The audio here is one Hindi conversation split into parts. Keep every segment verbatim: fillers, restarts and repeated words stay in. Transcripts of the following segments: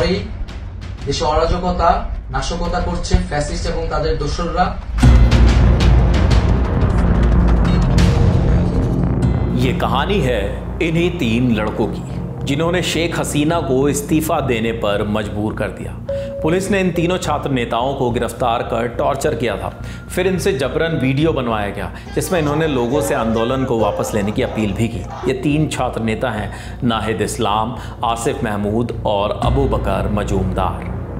বিষয়ই দেশে অরাজকতা নাশকতা করছে ফ্যাসিস্ট এবং তাদের দোসররা। ये कहानी है इन्हीं तीन लड़कों की जिन्होंने शेख हसीना को इस्तीफा देने पर मजबूर कर दिया। पुलिस ने इन तीनों छात्र नेताओं को गिरफ्तार कर टॉर्चर किया था। फिर इनसे जबरन वीडियो बनवाया गया जिसमें इन्होंने लोगों से आंदोलन को वापस लेने की अपील भी की। ये तीन छात्र नेता हैं नाहिद इस्लाम, आसिफ महमूद और अबू बकर मजूमदार।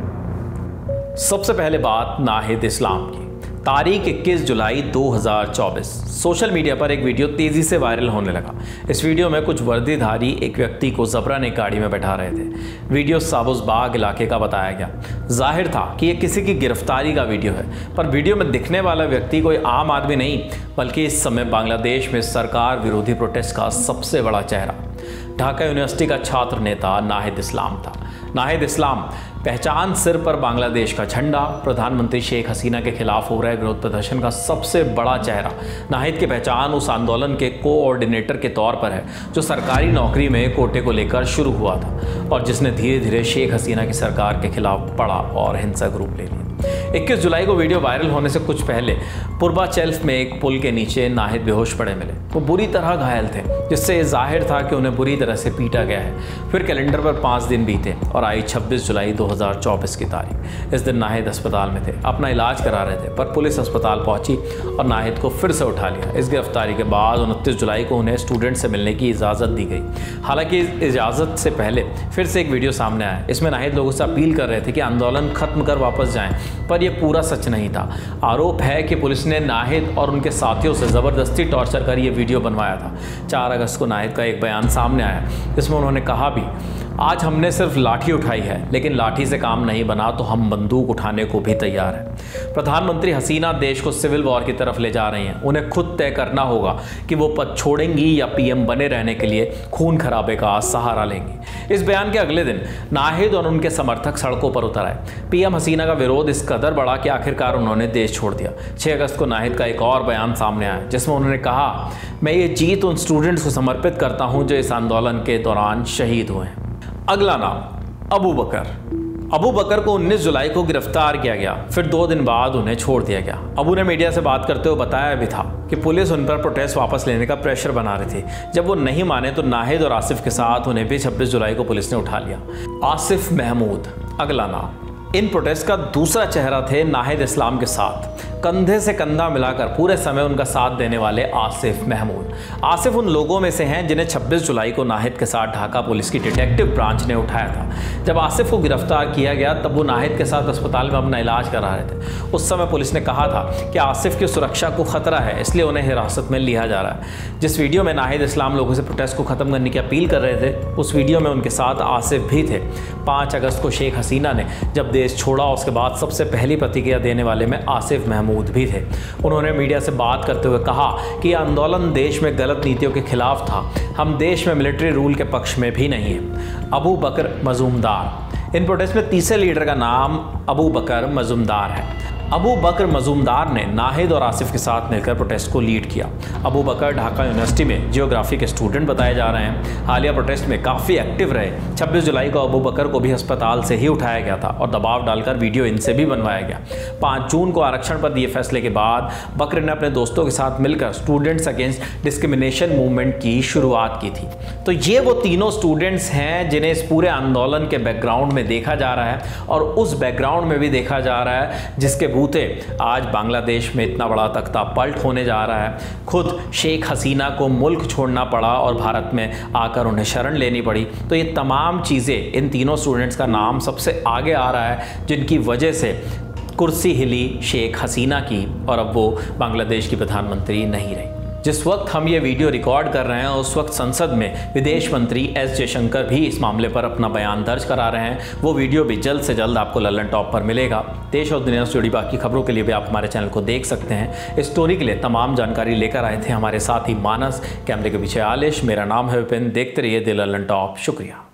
सबसे पहले बात नाहिद इस्लाम की। तारीख इक्कीस जुलाई दो हज़ार चौबीस सोशल मीडिया पर एक वीडियो तेज़ी से वायरल होने लगा। इस वीडियो में कुछ वर्दीधारी एक व्यक्ति को जबरन एक गाड़ी में बैठा रहे थे। वीडियो साबुजबाग इलाके का बताया गया। जाहिर था कि ये किसी की गिरफ्तारी का वीडियो है, पर वीडियो में दिखने वाला व्यक्ति कोई आम आदमी नहीं बल्कि इस समय बांग्लादेश में सरकार विरोधी प्रोटेस्ट का सबसे बड़ा चेहरा ढाका यूनिवर्सिटी का छात्र नेता नाहिद इस्लाम था। नाहिद इस्लाम पहचान सिर पर बांग्लादेश का झंडा, प्रधानमंत्री शेख हसीना के खिलाफ हो रहे विरोध प्रदर्शन का सबसे बड़ा चेहरा। नाहिद की पहचान उस आंदोलन के कोऑर्डिनेटर के तौर पर है जो सरकारी नौकरी में कोटे को लेकर शुरू हुआ था और जिसने धीरे धीरे शेख हसीना की सरकार के खिलाफ बड़ा और हिंसक रूप ले लिया। इक्कीस जुलाई को वीडियो वायरल होने से कुछ पहले पूर्वाचल में एक पुल के नीचे नाहिद बेहोश पड़े मिले। वो बुरी तरह घायल थे जिससे जाहिर था कि उन्हें बुरी तरह से पीटा गया है। फिर कैलेंडर पर पाँच दिन बीते और आई छब्बीस जुलाई दो हज़ार चौबीस की तारीख। इस दिन नाहिद अस्पताल में थे, अपना इलाज करा रहे थे, पर पुलिस अस्पताल पहुंची और नाहिद को फिर से उठा लिया। इस गिरफ्तारी के बाद उनतीस जुलाई को उन्हें स्टूडेंट से मिलने की इजाज़त दी गई। हालांकि इस इजाज़त से पहले फिर से एक वीडियो सामने आया। इसमें नाहिद लोगों से अपील कर रहे थे कि आंदोलन खत्म कर वापस जाएं, पर यह पूरा सच नहीं था। आरोप है कि पुलिस ने नाहिद और उनके साथियों से ज़बरदस्ती टॉर्चर कर ये वीडियो बनवाया था। चार अगस्त को नाहिद का एक बयान सामने आया जिसमें उन्होंने कहा भी, आज हमने सिर्फ लाठी उठाई है लेकिन लाठी से काम नहीं बना तो हम बंदूक उठाने को भी तैयार हैं। प्रधानमंत्री हसीना देश को सिविल वॉर की तरफ ले जा रही हैं। उन्हें खुद तय करना होगा कि वो पद छोड़ेंगी या पीएम बने रहने के लिए खून खराबे का सहारा लेंगी। इस बयान के अगले दिन नाहिद और उनके समर्थक सड़कों पर उतर आए। पीएम हसीना का विरोध इस कदर बढ़ा कि आखिरकार उन्होंने देश छोड़ दिया। छह अगस्त को नाहिद का एक और बयान सामने आया जिसमें उन्होंने कहा, मैं ये जीत उन स्टूडेंट्स को समर्पित करता हूं जो इस आंदोलन के दौरान शहीद हुए हैं। अगला नाम अबू बकर। अबू बकर को उन्नीस जुलाई को गिरफ्तार किया गया, फिर दो दिन बाद उन्हें छोड़ दिया गया। अबू ने मीडिया से बात करते हुए बताया भी था कि पुलिस उन पर प्रोटेस्ट वापस लेने का प्रेशर बना रही थी। जब वो नहीं माने तो नाहिद और आसिफ के साथ उन्हें भी छब्बीस जुलाई को पुलिस ने उठा लिया। आसिफ महमूद अगला नाम। इन प्रोटेस्ट का दूसरा चेहरा थे नाहिद इस्लाम के साथ कंधे से कंधा मिलाकर पूरे समय उनका साथ देने वाले आसिफ महमूद। आसिफ उन लोगों में से हैं जिन्हें छब्बीस जुलाई को नाहिद के साथ ढाका पुलिस की डिटेक्टिव ब्रांच ने उठाया था। जब आसिफ को गिरफ्तार किया गया तब वो नाहिद के साथ अस्पताल में अपना इलाज करा रहे थे। उस समय पुलिस ने कहा था कि आसिफ की सुरक्षा को खतरा है, इसलिए उन्हें हिरासत में लिया जा रहा है। जिस वीडियो में नाहिद इस्लाम लोगों से प्रोटेस्ट को खत्म करने की अपील कर रहे थे उस वीडियो में उनके साथ आसिफ भी थे। पाँच अगस्त को शेख हसीना ने जब देश छोड़ा उसके बाद सबसे पहली प्रतिक्रिया देने वाले में आसिफ महमूद भी थे। उन्होंने मीडिया से बात करते हुए कहा कि आंदोलन देश में गलत नीतियों के खिलाफ था, हम देश में मिलिट्री रूल के पक्ष में भी नहीं है। अबू बकर मजूमदार। इन प्रोटेस्ट में तीसरे लीडर का नाम अबू बकर मजूमदार है। अबू बकर मजूमदार ने नाहिद और आसिफ के साथ मिलकर प्रोटेस्ट को लीड किया। अबू बकर ढाका यूनिवर्सिटी में जियोग्राफी के स्टूडेंट बताए जा रहे हैं। हालिया प्रोटेस्ट में काफ़ी एक्टिव रहे। छब्बीस जुलाई को अबू बकर को भी अस्पताल से ही उठाया गया था और दबाव डालकर वीडियो इनसे भी बनवाया गया। पाँच जून को आरक्षण पर दिए फैसले के बाद बकर ने अपने दोस्तों के साथ मिलकर स्टूडेंट्स अगेंस्ट डिस्क्रिमिनेशन मूवमेंट की शुरुआत की थी। तो ये वो तीनों स्टूडेंट्स हैं जिन्हें इस पूरे आंदोलन के बैकग्राउंड में देखा जा रहा है और उस बैकग्राउंड में भी देखा जा रहा है जिसके बूते आज बांग्लादेश में इतना बड़ा तख्ता पलट होने जा रहा है। खुद शेख हसीना को मुल्क छोड़ना पड़ा और भारत में आकर उन्हें शरण लेनी पड़ी। तो ये तमाम चीज़ें, इन तीनों स्टूडेंट्स का नाम सबसे आगे आ रहा है जिनकी वजह से कुर्सी हिली शेख हसीना की और अब वो बांग्लादेश की प्रधानमंत्री नहीं रही। जिस वक्त हम ये वीडियो रिकॉर्ड कर रहे हैं उस वक्त संसद में विदेश मंत्री एस जयशंकर भी इस मामले पर अपना बयान दर्ज करा रहे हैं। वो वीडियो भी जल्द से जल्द आपको लल्लन टॉप पर मिलेगा। देश और दुनिया से जुड़ी बाकी खबरों के लिए भी आप हमारे चैनल को देख सकते हैं। इस स्टोरी के लिए तमाम जानकारी लेकर आए थे हमारे साथी मानस। कैमरे के पीछे आलिश। मेरा नाम है विपिन। देखते रहिए द लल्लन टॉप। शुक्रिया।